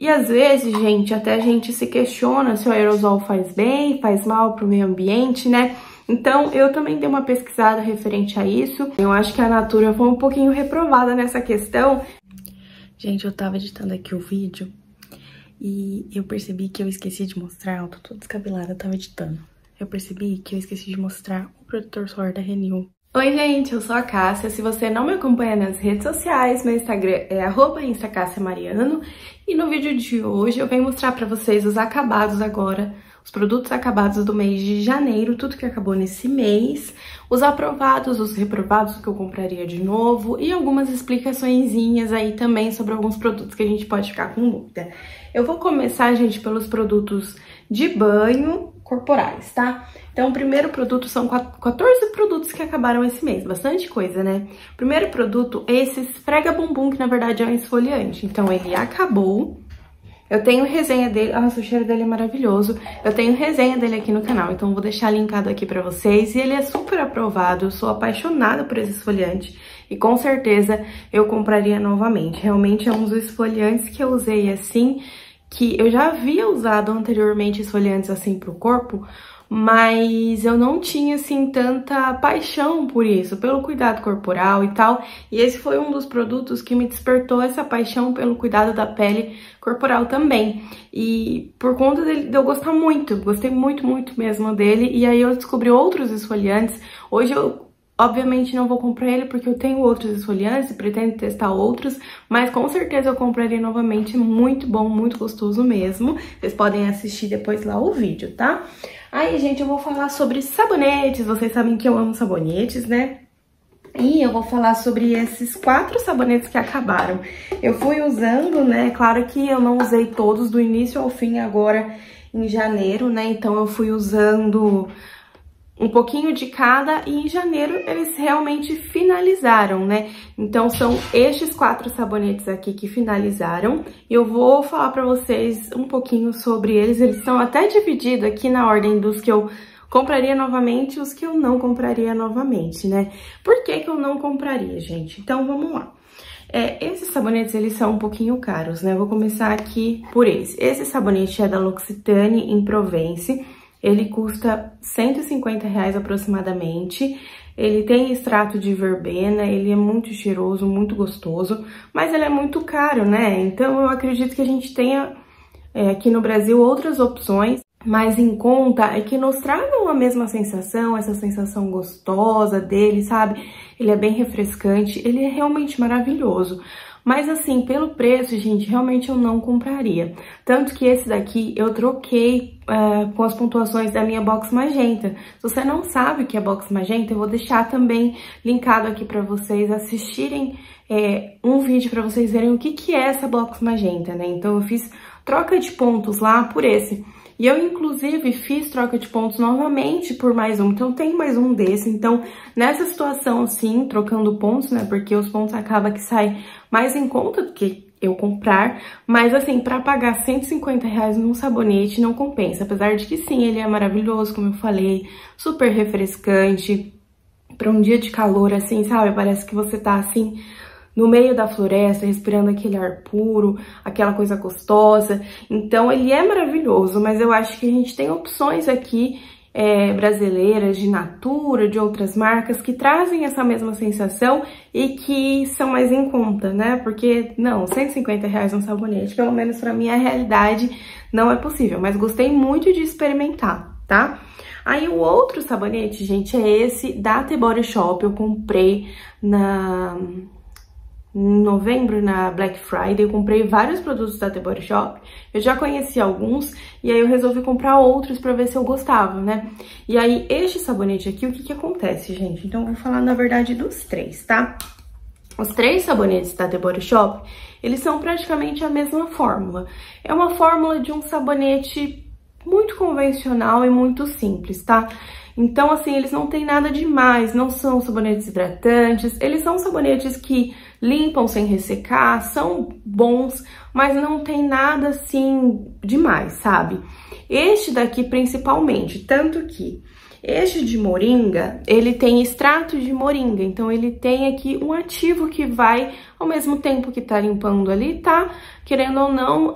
E às vezes, gente, até a gente se questiona se o aerosol faz bem, faz mal pro meio ambiente, né? Então, eu também dei uma pesquisada referente a isso. Eu acho que a Natura foi um pouquinho reprovada nessa questão. Gente, eu tava editando aqui o vídeo e eu percebi que eu esqueci de mostrar... Eu tô toda descabelada, eu tava editando. Eu percebi que eu esqueci de mostrar o protetor solar da Renew. Oi, gente, eu sou a Cássia. Se você não me acompanha nas redes sociais, meu Instagram é @instacassiamariano. E no vídeo de hoje eu venho mostrar pra vocês os acabados agora, os produtos acabados do mês de janeiro, tudo que acabou nesse mês, os aprovados, os reprovados que eu compraria de novo e algumas explicaçõezinhas aí também sobre alguns produtos que a gente pode ficar com dúvida. Eu vou começar, gente, pelos produtos de banho corporais, tá? Então, o primeiro produto são 14 produtos que acabaram esse mês, bastante coisa, né? O primeiro produto é esse esfrega bumbum, que na verdade é um esfoliante. Então, ele acabou. Eu tenho resenha dele, nossa, o cheiro dele é maravilhoso. Eu tenho resenha dele aqui no canal, então eu vou deixar linkado aqui pra vocês. E ele é super aprovado, eu sou apaixonada por esse esfoliante. E com certeza eu compraria novamente. Realmente é um dos esfoliantes que eu usei assim, que eu já havia usado anteriormente esfoliantes assim pro corpo, mas eu não tinha, assim, tanta paixão por isso, pelo cuidado corporal e tal. E esse foi um dos produtos que me despertou essa paixão pelo cuidado da pele corporal também. E por conta dele, de eu gostar muito, gostei muito, muito mesmo dele. E aí eu descobri outros esfoliantes. Hoje eu, obviamente, não vou comprar ele porque eu tenho outros esfoliantes e pretendo testar outros, mas com certeza eu compraria novamente. Muito bom, muito gostoso mesmo. Vocês podem assistir depois lá o vídeo, tá? Aí, gente, eu vou falar sobre sabonetes. Vocês sabem que eu amo sabonetes, né? E eu vou falar sobre esses 4 sabonetes que acabaram. Eu fui usando, né? Claro que eu não usei todos do início ao fim agora em janeiro, né? Então eu fui usando um pouquinho de cada e em janeiro eles realmente finalizaram, né? Então são estes 4 sabonetes aqui que finalizaram. E eu vou falar pra vocês um pouquinho sobre eles. Eles estão até divididos aqui na ordem dos que eu compraria novamente e os que eu não compraria novamente, né? Por que que eu não compraria, gente? Então vamos lá. Esses sabonetes, eles são um pouquinho caros, né? Eu vou começar aqui por esse. Esse sabonete é da L'Occitane em Provence. Ele custa R$150 aproximadamente. Ele tem extrato de verbena, ele é muito cheiroso, muito gostoso, mas ele é muito caro, né? Então eu acredito que a gente tenha aqui no Brasil outras opções mais em conta e que nos tragam a mesma sensação, essa sensação gostosa dele, sabe? Ele é bem refrescante, ele é realmente maravilhoso. Mas assim, pelo preço, gente, realmente eu não compraria. Tanto que esse daqui eu troquei com as pontuações da minha Box Magenta. Se você não sabe o que é Box Magenta, eu vou deixar também linkado aqui pra vocês assistirem um vídeo pra vocês verem o que é essa Box Magenta, né? Então eu fiz troca de pontos lá por esse. E eu, inclusive, fiz troca de pontos novamente por mais um. Então, tem mais um desse. Então, nessa situação, assim, trocando pontos, né? Porque os pontos acaba que sai mais em conta do que eu comprar. Mas, assim, pra pagar R$150 num sabonete não compensa. Apesar de que, sim, ele é maravilhoso, como eu falei. Super refrescante. Pra um dia de calor, assim, sabe? Parece que você tá, assim, no meio da floresta, respirando aquele ar puro, aquela coisa gostosa. Então, ele é maravilhoso, mas eu acho que a gente tem opções aqui brasileiras, de Natura, de outras marcas, que trazem essa mesma sensação e que são mais em conta, né? Porque, não, R$150 um sabonete, pelo menos pra mim, a realidade não é possível. Mas gostei muito de experimentar, tá? Aí o outro sabonete, gente, é esse da The Body Shop. Eu comprei em novembro, na Black Friday, eu comprei vários produtos da The Body Shop. Eu já conhecia alguns, e aí eu resolvi comprar outros pra ver se eu gostava, né? E aí, este sabonete aqui, o que que acontece, gente? Então, eu vou falar, na verdade, dos 3, tá? Os 3 sabonetes da The Body Shop, eles são praticamente a mesma fórmula. É uma fórmula de um sabonete muito convencional e muito simples, tá? Então, assim, eles não têm nada demais, não são sabonetes hidratantes, eles são sabonetes que limpam sem ressecar, são bons, mas não tem nada, assim, demais, sabe? Este daqui, principalmente, tanto que este de moringa, ele tem extrato de moringa, então ele tem aqui um ativo que vai, ao mesmo tempo que tá limpando ali, tá querendo ou não,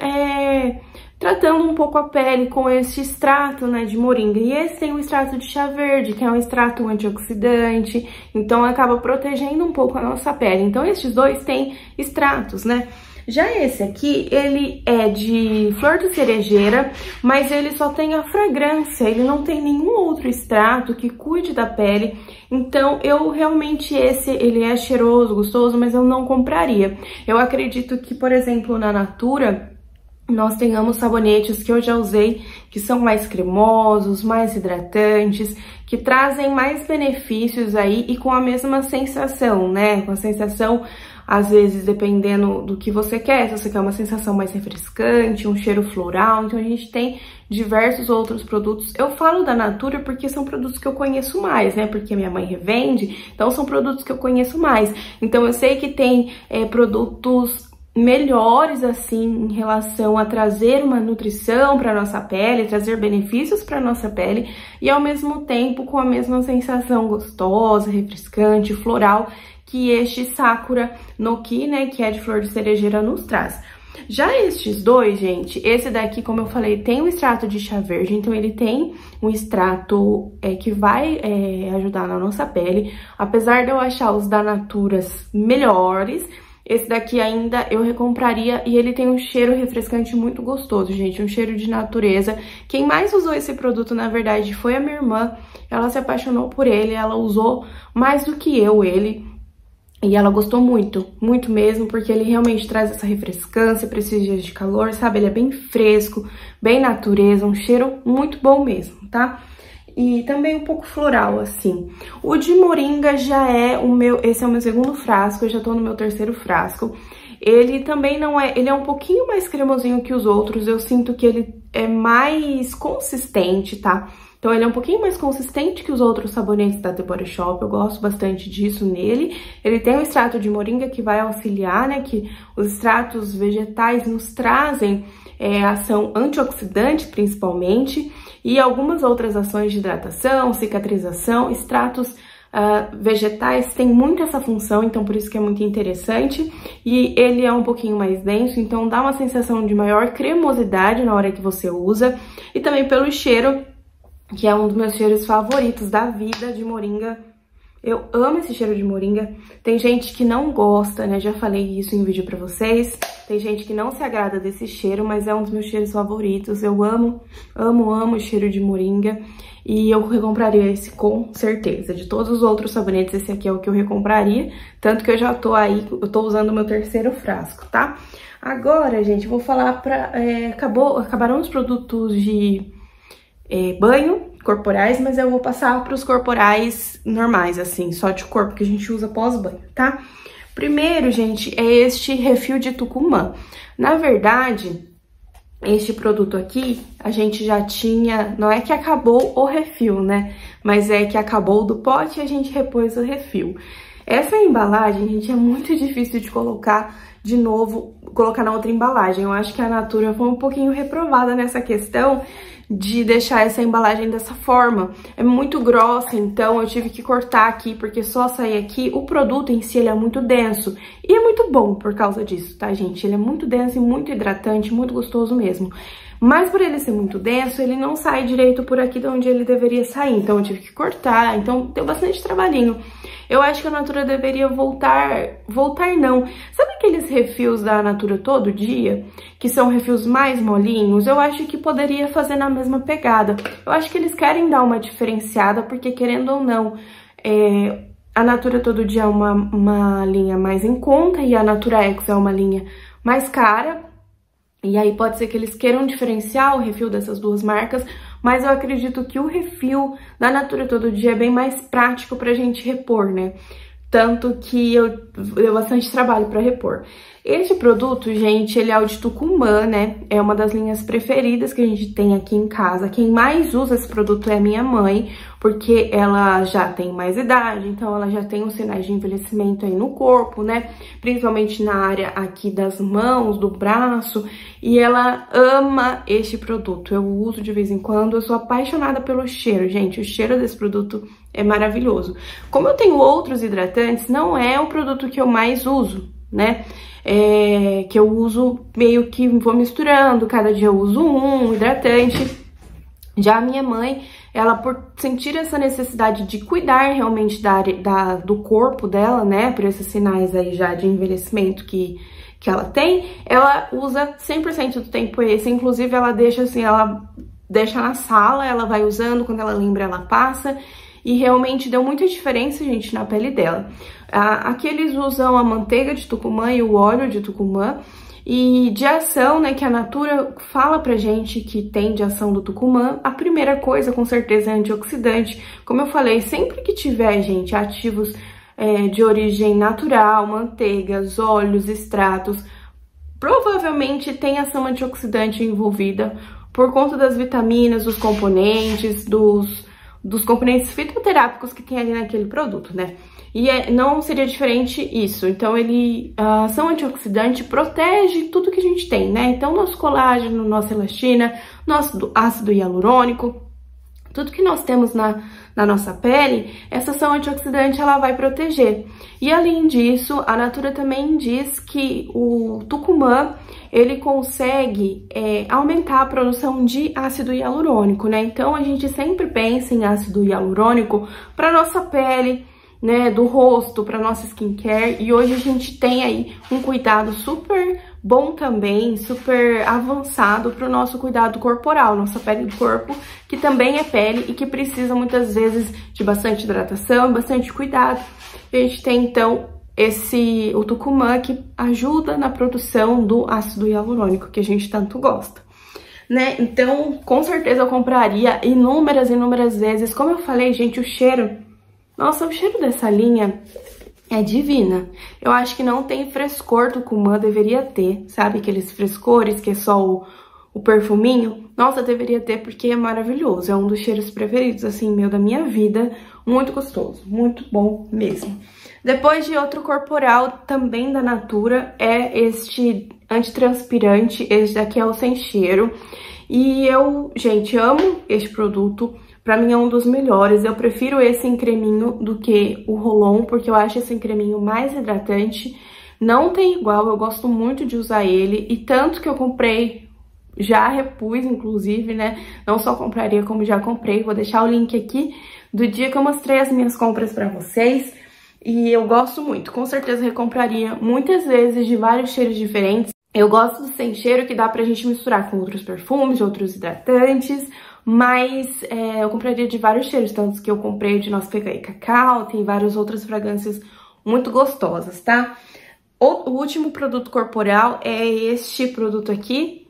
tratando um pouco a pele com esse extrato, né, de moringa. E esse tem o extrato de chá verde, que é um extrato antioxidante, então acaba protegendo um pouco a nossa pele. Então esses dois têm extratos, né? Já esse aqui, ele é de flor de cerejeira, mas ele só tem a fragrância, ele não tem nenhum outro extrato que cuide da pele. Então, eu realmente ele é cheiroso, gostoso, mas eu não compraria. Eu acredito que, por exemplo, na Natura, nós tenhamos sabonetes que eu já usei, que são mais cremosos, mais hidratantes, que trazem mais benefícios aí e com a mesma sensação, né? Com a sensação, às vezes, dependendo do que você quer, se você quer uma sensação mais refrescante, um cheiro floral, então a gente tem diversos outros produtos. Eu falo da Natura porque são produtos que eu conheço mais, né? Porque minha mãe revende, então são produtos que eu conheço mais. Então eu sei que tem produtos melhores, assim, em relação a trazer uma nutrição para nossa pele, trazer benefícios para nossa pele e ao mesmo tempo com a mesma sensação gostosa, refrescante, floral que este Sakura no Ki, né, que é de flor de cerejeira, nos traz. Já estes dois, gente, esse daqui, como eu falei, tem um extrato de chá verde, então ele tem um extrato que vai ajudar na nossa pele. Apesar de eu achar os da Natura melhores, esse daqui ainda eu recompraria e ele tem um cheiro refrescante muito gostoso, gente, um cheiro de natureza. Quem mais usou esse produto, na verdade, foi a minha irmã. Ela se apaixonou por ele, ela usou mais do que eu ele. E ela gostou muito, muito mesmo, porque ele realmente traz essa refrescância para esses dias de calor, sabe? Ele é bem fresco, bem natureza, um cheiro muito bom mesmo, tá? E também um pouco floral, assim. O de moringa já é esse é o meu segundo frasco, eu já tô no meu terceiro frasco. Ele também não é, ele é um pouquinho mais cremosinho que os outros, eu sinto que ele é mais consistente, tá? Então ele é um pouquinho mais consistente que os outros sabonetes da The Body Shop, eu gosto bastante disso nele. Ele tem o extrato de moringa que vai auxiliar, né, que os extratos vegetais nos trazem ação antioxidante principalmente, e algumas outras ações de hidratação, cicatrização. Extratos vegetais têm muito essa função, então por isso que é muito interessante. E ele é um pouquinho mais denso, então dá uma sensação de maior cremosidade na hora que você usa. E também pelo cheiro, que é um dos meus cheiros favoritos da vida, de moringa. Eu amo esse cheiro de moringa. Tem gente que não gosta, né? Já falei isso em vídeo pra vocês. Tem gente que não se agrada desse cheiro, mas é um dos meus cheiros favoritos. Eu amo, amo, amo o cheiro de moringa. E eu recompraria esse com certeza. De todos os outros sabonetes, esse aqui é o que eu recompraria. Tanto que eu já tô aí, eu tô usando o meu terceiro frasco, tá? Agora, gente, vou falar acabaram os produtos de banho corporais, mas eu vou passar para os corporais normais, assim, só de corpo, que a gente usa pós-banho, tá? Primeiro, gente, é este refil de Tucumã. Na verdade, este produto aqui, a gente já tinha, não é que acabou o refil, né? Mas é que acabou do pote e a gente repôs o refil. Essa embalagem, gente, é muito difícil de colocar de novo, colocar na outra embalagem. Eu acho que a Natura foi um pouquinho reprovada nessa questão de deixar essa embalagem dessa forma. É muito grossa, então eu tive que cortar aqui, porque só sair aqui, o produto em si ele é muito denso. E é muito bom por causa disso, tá, gente? Ele é muito denso e muito hidratante, muito gostoso mesmo. Mas por ele ser muito denso, ele não sai direito por aqui de onde ele deveria sair. Então eu tive que cortar, então deu bastante trabalhinho. Eu acho que a Natura deveria voltar não. Sabe aqueles refis da Natura todo dia? Que são refis mais molinhos? Eu acho que poderia fazer na mesma pegada. Eu acho que eles querem dar uma diferenciada, porque querendo ou não, a Natura todo dia é uma linha mais em conta e a Natura Ex é uma linha mais cara. E aí pode ser que eles queiram diferenciar o refil dessas duas marcas, mas eu acredito que o refil da Natura todo dia é bem mais prático pra gente repor, né? Tanto que eu dei bastante trabalho pra repor. Este produto, gente, ele é o de Tucumã, né? É uma das linhas preferidas que a gente tem aqui em casa. Quem mais usa esse produto é a minha mãe, porque ela já tem mais idade, então ela já tem os sinais de envelhecimento aí no corpo, né? Principalmente na área aqui das mãos, do braço, e ela ama este produto. Eu uso de vez em quando, eu sou apaixonada pelo cheiro, gente. O cheiro desse produto é maravilhoso. Como eu tenho outros hidratantes, não é o produto que eu mais uso, né? Que eu uso meio que vou misturando, cada dia eu uso um hidratante. Já a minha mãe, ela por sentir essa necessidade de cuidar realmente do corpo dela, né, por esses sinais aí já de envelhecimento que ela tem, ela usa 100% do tempo esse, inclusive ela deixa assim, ela deixa na sala, ela vai usando, quando ela lembra ela passa, e realmente deu muita diferença, gente, na pele dela. Aqui eles usam a manteiga de Tucumã e o óleo de Tucumã, e de ação, né, que a Natura fala pra gente que tem de ação do Tucumã, a primeira coisa, com certeza, é antioxidante. Como eu falei, sempre que tiver, gente, ativos de origem natural, manteigas, óleos, extratos, provavelmente tem ação antioxidante envolvida por conta das vitaminas, dos componentes, dos componentes fitoterápicos que tem ali naquele produto, né? E não seria diferente isso. Então, a ação antioxidante protege tudo que a gente tem, né? Então, nosso colágeno, nossa elastina, nosso ácido hialurônico, tudo que nós temos na nossa pele, essa ação antioxidante ela vai proteger. E além disso, a Natura também diz que o Tucumã, ele consegue aumentar a produção de ácido hialurônico, né? Então, a gente sempre pensa em ácido hialurônico para nossa pele, né, do rosto, para nossa skincare, e hoje a gente tem aí um cuidado super bom também, super avançado para o nosso cuidado corporal, nossa pele do corpo, que também é pele e que precisa muitas vezes de bastante hidratação, bastante cuidado. E a gente tem então o Tucumã que ajuda na produção do ácido hialurônico que a gente tanto gosta, né? Então, com certeza eu compraria inúmeras vezes. Como eu falei, gente, o cheiro, nossa, o cheiro dessa linha é divina. Eu acho que não tem frescor, Tucumã deveria ter, sabe? Aqueles frescores que é só o perfuminho. Nossa, deveria ter porque é maravilhoso. É um dos cheiros preferidos, assim, meu, da minha vida. Muito gostoso, muito bom mesmo. Depois de outro corporal, também da Natura, é este antitranspirante. Esse daqui é o sem cheiro. E eu, gente, amo este produto. Pra mim é um dos melhores, eu prefiro esse em creminho do que o Rolon, porque eu acho esse em creminho mais hidratante, não tem igual, eu gosto muito de usar ele, e tanto que eu comprei, já repus inclusive, né, não só compraria como já comprei, vou deixar o link aqui do dia que eu mostrei as minhas compras pra vocês, e eu gosto muito, com certeza recompraria muitas vezes de vários cheiros diferentes. Eu gosto do sem cheiro que dá pra gente misturar com outros perfumes, outros hidratantes, mas eu compraria de vários cheiros, tanto que eu comprei de Nossa Pega e Cacau, tem várias outras fragrâncias muito gostosas, tá? O último produto corporal é este produto aqui,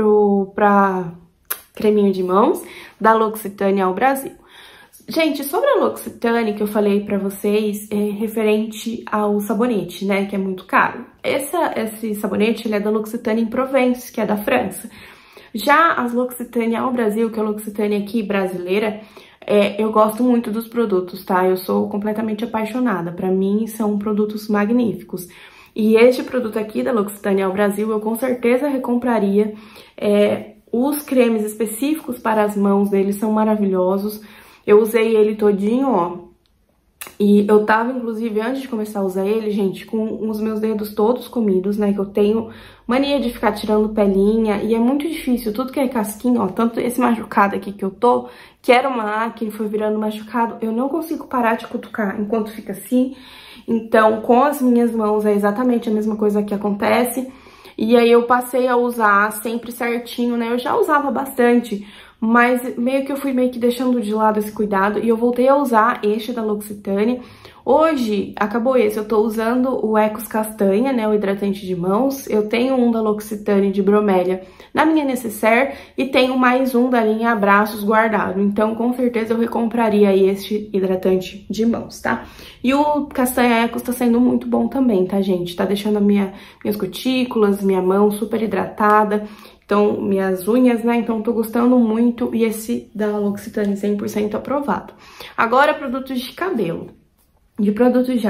pra creminho de mãos, da L'Occitane ao Brasil. Gente, sobre a L'Occitane que eu falei pra vocês, é referente ao sabonete, né, que é muito caro. Esse sabonete, ele é da L'Occitane em Provence, que é da França. Já as L'Occitane ao Brasil, que é a L'Occitane aqui brasileira, eu gosto muito dos produtos, tá? Eu sou completamente apaixonada. Pra mim, são produtos magníficos. E este produto aqui da L'Occitane ao Brasil, eu com certeza recompraria. Os cremes específicos para as mãos deles são maravilhosos. Eu usei ele todinho, ó. E eu tava, inclusive, antes de começar a usar ele, gente, com os meus dedos todos comidos, né? Que eu tenho mania de ficar tirando pelinha e é muito difícil. Tudo que é casquinha, ó, tanto esse machucado aqui que eu tô, que era uma acne, foi virando machucado, eu não consigo parar de cutucar enquanto fica assim. Então, com as minhas mãos é exatamente a mesma coisa que acontece. E aí eu passei a usar sempre certinho, né? Eu já usava bastante, mas meio que eu fui meio que deixando de lado esse cuidado e eu voltei a usar este da L'Occitane. Hoje, acabou esse, eu tô usando o Ecos Castanha, né, o hidratante de mãos. Eu tenho um da L'Occitane de bromélia na minha necessaire e tenho mais um da linha Abraços guardado. Então, com certeza, eu recompraria este hidratante de mãos, tá? E o Castanha Ecos tá sendo muito bom também, tá, gente? Tá deixando minhas cutículas, minha mão super hidratada. Então, minhas unhas, né? Então, tô gostando muito. E esse da L'Occitane 100% aprovado. Agora, produtos de cabelo. De produtos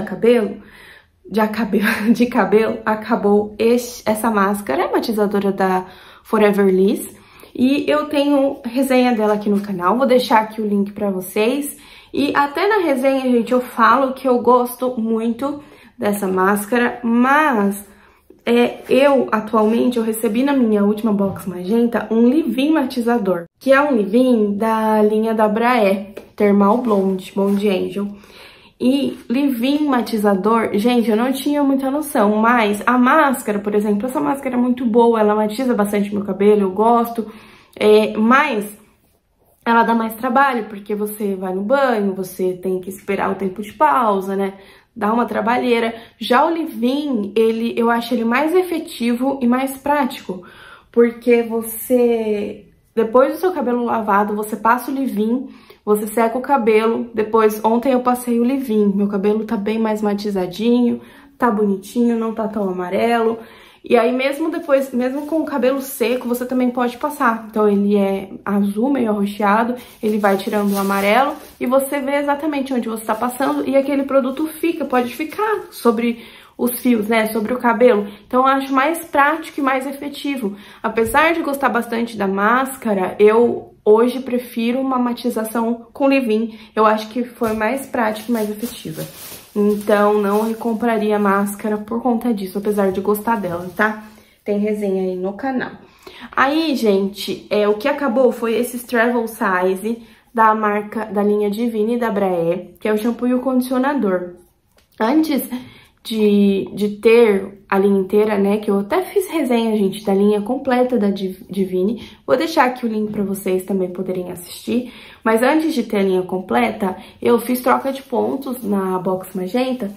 de cabelo, acabou essa máscara matizadora da Forever Liss. E eu tenho resenha dela aqui no canal. Vou deixar aqui o link pra vocês. E até na resenha, gente, eu falo que eu gosto muito dessa máscara, mas atualmente eu recebi na minha última box magenta um leave-in matizador, que é um leave-in da linha da Braé, Thermal Blonde Angel. E leave-in matizador, gente, eu não tinha muita noção, mas a máscara, por exemplo, essa máscara é muito boa, ela matiza bastante meu cabelo, eu gosto, mas ela dá mais trabalho, porque você vai no banho, você tem que esperar o tempo de pausa, né? Dá uma trabalheira. Já o leave-in, eu acho ele mais efetivo e mais prático, porque você, depois do seu cabelo lavado, você passa o leave-in, você seca o cabelo, depois, ontem eu passei o leave-in, meu cabelo tá bem mais matizadinho, tá bonitinho, não tá tão amarelo. E aí mesmo depois, mesmo com o cabelo seco, você também pode passar. Então ele é azul, meio arroxeado, ele vai tirando o amarelo e você vê exatamente onde você tá passando e aquele produto pode ficar sobre os fios, né, sobre o cabelo. Então eu acho mais prático e mais efetivo. Apesar de gostar bastante da máscara, eu hoje prefiro uma matização com leave-in. Eu acho que foi mais prática e mais efetiva. Então, não recompraria a máscara por conta disso, apesar de gostar dela, tá? Tem resenha aí no canal. Aí, gente, o que acabou foi esses Travel Size da linha Divine da Braé, que é o shampoo e o condicionador. Antes de ter a linha inteira, né, que eu até fiz resenha, gente, da linha completa da Divine, vou deixar aqui o link pra vocês também poderem assistir, mas antes de ter a linha completa, eu fiz troca de pontos na box magenta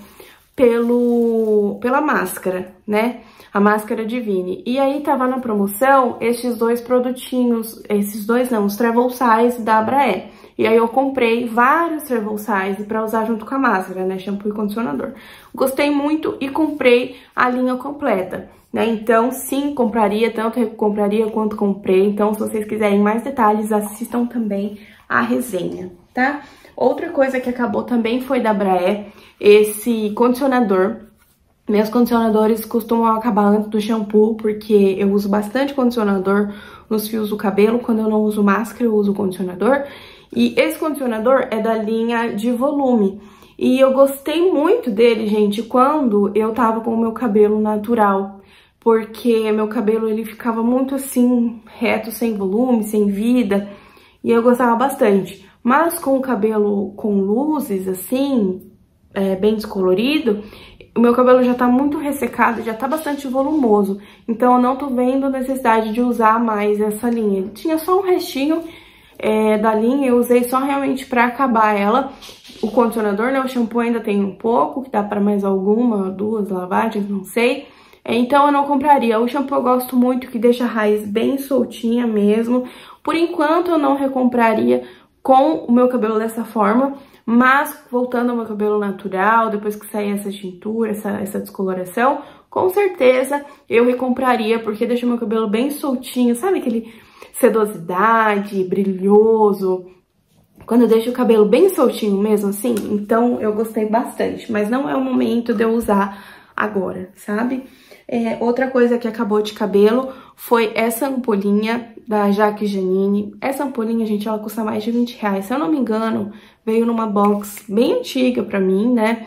pela máscara, né, a máscara Divine, e aí tava na promoção esses dois produtinhos, os Travel Size da Braé. E aí eu comprei vários Travel Size pra usar junto com a máscara, né, shampoo e condicionador. Gostei muito e comprei a linha completa, né, então sim, compraria, tanto compraria quanto comprei. Então se vocês quiserem mais detalhes, assistam também a resenha, tá? Outra coisa que acabou também foi da Braé, esse condicionador. Meus condicionadores costumam acabar antes do shampoo, porque eu uso bastante condicionador nos fios do cabelo. Quando eu não uso máscara, eu uso condicionador. E esse condicionador é da linha de volume. E eu gostei muito dele, gente, quando eu tava com o meu cabelo natural. Porque meu cabelo, ele ficava muito assim, reto, sem volume, sem vida. E eu gostava bastante. Mas com o cabelo com luzes, assim, bem descolorido, o meu cabelo já tá muito ressecado, já tá bastante volumoso. Então eu não tô vendo necessidade de usar mais essa linha. Tinha só um restinho da linha, eu usei só realmente pra acabar ela. O condicionador, né, o shampoo ainda tem um pouco, que dá pra mais alguma, 2 lavagens, não sei. Então eu não compraria. O shampoo eu gosto muito, que deixa a raiz bem soltinha mesmo. Por enquanto eu não recompraria com o meu cabelo dessa forma, mas voltando ao meu cabelo natural, depois que sair essa tintura, essa descoloração, com certeza eu recompraria, porque deixa o meu cabelo bem soltinho, sabe aquele sedosidade, brilhoso, quando eu deixo o cabelo bem soltinho mesmo assim? Então eu gostei bastante, mas não é o momento de eu usar agora, sabe? Outra coisa que acabou de cabelo foi essa ampolinha da Jaque Janine. Essa ampolinha, gente, ela custa mais de 20 reais. Se eu não me engano, veio numa box bem antiga pra mim, né?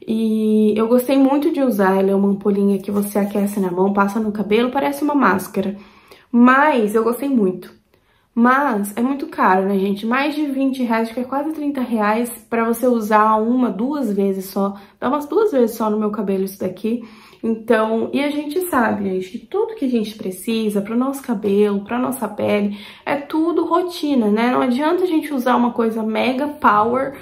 E eu gostei muito de usar. Ela é uma ampolinha que você aquece na mão, passa no cabelo, parece uma máscara. Mas eu gostei muito. Mas é muito caro, né, gente? Mais de 20 reais, acho que é quase 30 reais pra você usar 1, 2 vezes só. Dá umas 2 vezes só no meu cabelo isso daqui. Então, e a gente sabe, gente, que tudo que a gente precisa pro nosso cabelo, pra nossa pele, é tudo rotina, né? Não adianta a gente usar uma coisa mega power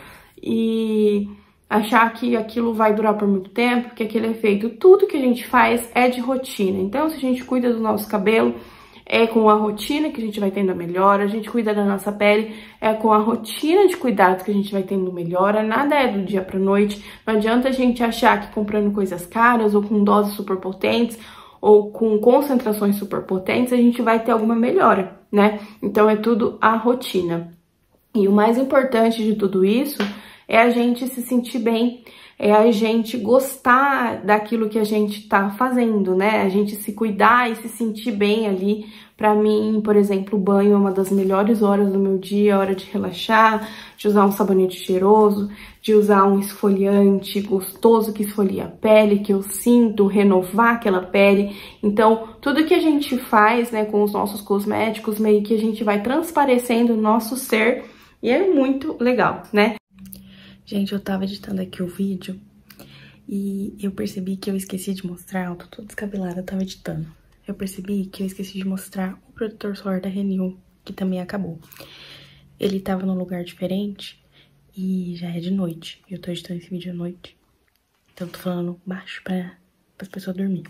e achar que aquilo vai durar por muito tempo, porque aquele efeito, tudo que a gente faz é de rotina. Então, se a gente cuida do nosso cabelo, é com a rotina que a gente vai tendo a melhora. A gente cuida da nossa pele, é com a rotina de cuidados que a gente vai tendo melhora. Nada é do dia pra noite. Não adianta a gente achar que comprando coisas caras ou com doses super potentes ou com concentrações super potentes a gente vai ter alguma melhora, né? Então é tudo a rotina. E o mais importante de tudo isso é a gente se sentir bem. é a gente gostar daquilo que a gente tá fazendo, né? A gente se cuidar e se sentir bem ali. Pra mim, por exemplo, o banho é uma das melhores horas do meu dia, a hora de relaxar, de usar um sabonete cheiroso, de usar um esfoliante gostoso que esfolia a pele, que eu sinto renovar aquela pele. Então, tudo que a gente faz, né, com os nossos cosméticos, meio que a gente vai transparecendo o nosso ser e é muito legal, né? Gente, eu tava editando aqui o vídeo e eu percebi que eu esqueci de mostrar, eu tô toda descabelada, eu tava editando. Eu percebi que eu esqueci de mostrar o protetor solar da Renew, que também acabou. Ele tava num lugar diferente e já é de noite. Eu tô editando esse vídeo à noite, então eu tô falando baixo pra as pessoas dormirem.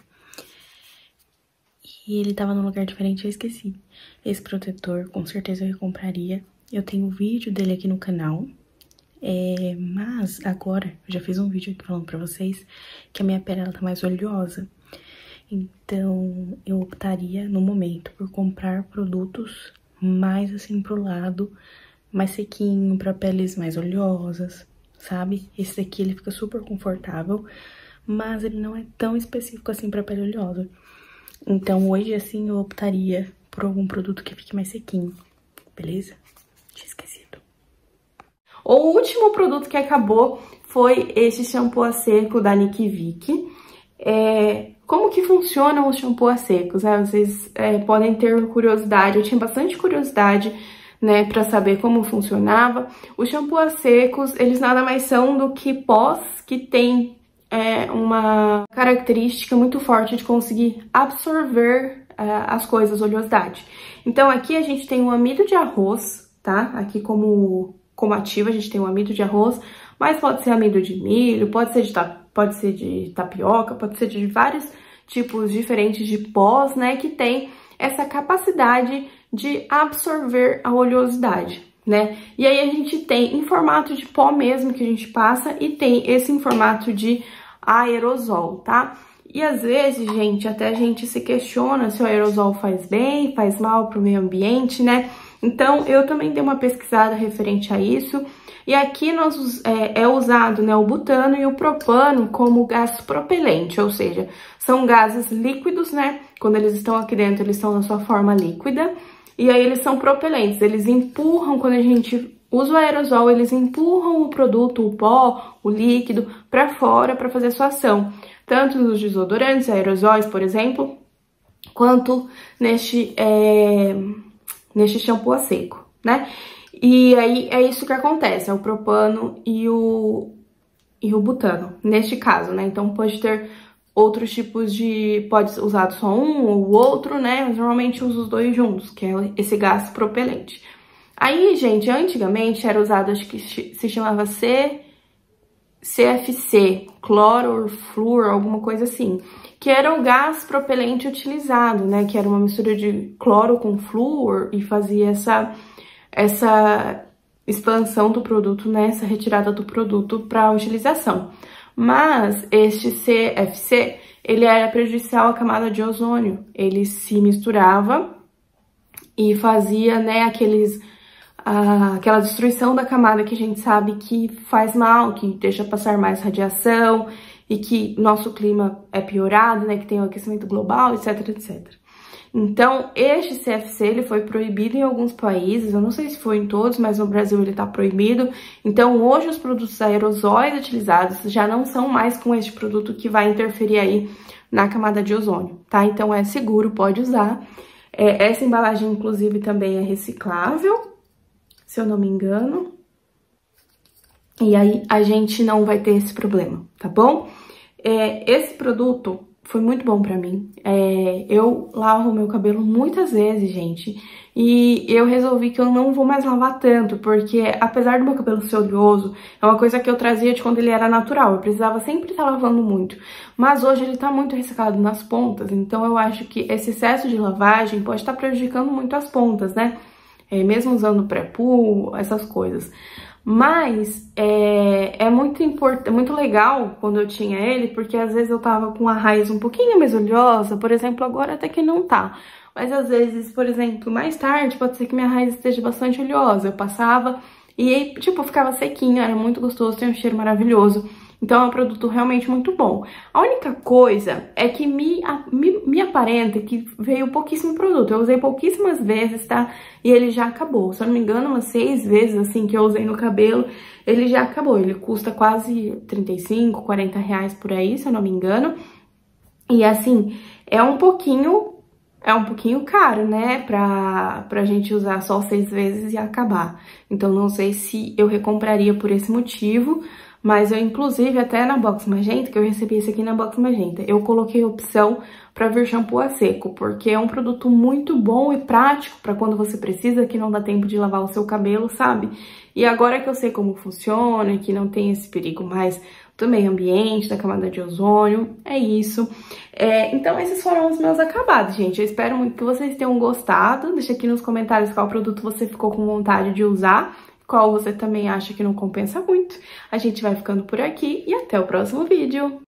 E ele tava num lugar diferente e eu esqueci. Esse protetor, com certeza eu compraria. Eu tenho um vídeo dele aqui no canal. Mas agora, eu já fiz um vídeo aqui falando pra vocês que a minha pele ela tá mais oleosa. Então, eu optaria, no momento, por comprar produtos mais assim pro lado, mais sequinho, pra peles mais oleosas, sabe? Esse daqui, ele fica super confortável, mas ele não é tão específico assim pra pele oleosa. Então, hoje, assim, eu optaria por algum produto que fique mais sequinho, beleza? Tinha esquecido. O último produto que acabou foi esse shampoo a seco da Nick Vick. Como que funcionam os shampoos a secos, né? Vocês podem ter curiosidade, eu tinha bastante curiosidade, né, pra saber como funcionava. Os shampoos a secos, eles nada mais são do que pós que tem uma característica muito forte de conseguir absorver as coisas, oleosidade. Então aqui a gente tem um amido de arroz, tá? Aqui como ativo a gente tem um amido de arroz, mas pode ser amido de milho, pode ser de tapioca, pode ser de vários tipos diferentes de pós, né, que tem essa capacidade de absorver a oleosidade, né? E aí a gente tem em formato de pó mesmo que a gente passa e tem esse em formato de aerosol, tá? E às vezes, gente, até a gente se questiona se o aerosol faz bem, faz mal pro meio ambiente, né? Então, eu também dei uma pesquisada referente a isso. E aqui é usado, né, o butano e o propano como gás propelente, ou seja, são gases líquidos, né? Quando eles estão aqui dentro, eles estão na sua forma líquida. E aí eles são propelentes, eles empurram, quando a gente usa o aerosol, eles empurram o produto, o pó, o líquido, para fora para fazer sua ação. Tanto nos desodorantes, aerosóis, por exemplo, quanto neste shampoo a seco, né? E aí é isso que acontece, é o propano e o butano, neste caso, né? Então pode ter outros tipos pode ser usado só um ou o outro, né? Mas normalmente usa os dois juntos, que é esse gás propelente. Aí, gente, antigamente era usado, acho que se chamava CFC, cloro, flúor, alguma coisa assim, que era o gás propelente utilizado, né? Que era uma mistura de cloro com flúor e fazia essa expansão do produto, né? Essa retirada do produto para utilização. Mas este CFC, ele era prejudicial à camada de ozônio. Ele se misturava e fazia, né, aquela destruição da camada que a gente sabe que faz mal, que deixa passar mais radiação e que nosso clima é piorado, né, que tem o aquecimento global, etc, etc. Então, este CFC, ele foi proibido em alguns países, eu não sei se foi em todos, mas no Brasil ele tá proibido. Então, hoje os produtos aerosóis utilizados já não são mais com este produto que vai interferir aí na camada de ozônio, tá? Então, é seguro, pode usar. Essa embalagem, inclusive, também é reciclável, se eu não me engano. E aí, a gente não vai ter esse problema, tá bom? Esse produto foi muito bom pra mim. Eu lavo meu cabelo muitas vezes, gente, e eu resolvi que eu não vou mais lavar tanto, porque apesar do meu cabelo ser oleoso, é uma coisa que eu trazia de quando ele era natural, eu precisava sempre estar lavando muito, mas hoje ele tá muito ressecado nas pontas, então eu acho que esse excesso de lavagem pode estar prejudicando muito as pontas, né? Mesmo usando pré-poo, essas coisas. Mas é muito legal quando eu tinha ele, porque às vezes eu tava com a raiz um pouquinho mais oleosa, por exemplo, agora até que não tá. Mas às vezes, por exemplo, mais tarde, pode ser que minha raiz esteja bastante oleosa. Eu passava e aí, tipo, ficava sequinha, era muito gostoso, tem um cheiro maravilhoso. Então é um produto realmente muito bom. A única coisa é que me aparenta que veio pouquíssimo produto. Eu usei pouquíssimas vezes, tá? E ele já acabou. Se eu não me engano, umas 6 vezes, assim, que eu usei no cabelo, ele já acabou. Ele custa quase 35, 40 reais por aí, se eu não me engano. E assim, é um pouquinho caro, né, pra gente usar só 6 vezes e acabar. Então, não sei se eu recompraria por esse motivo, mas eu, inclusive, até na Box Magenta, que eu recebi esse aqui na Box Magenta, eu coloquei opção pra vir shampoo a seco, porque é um produto muito bom e prático pra quando você precisa, que não dá tempo de lavar o seu cabelo, sabe? E agora que eu sei como funciona, que não tem esse perigo mais do meio ambiente, da camada de ozônio, é isso. Então esses foram os meus acabados, gente. Eu espero muito que vocês tenham gostado. Deixa aqui nos comentários qual produto você ficou com vontade de usar, qual você também acha que não compensa muito. A gente vai ficando por aqui e até o próximo vídeo.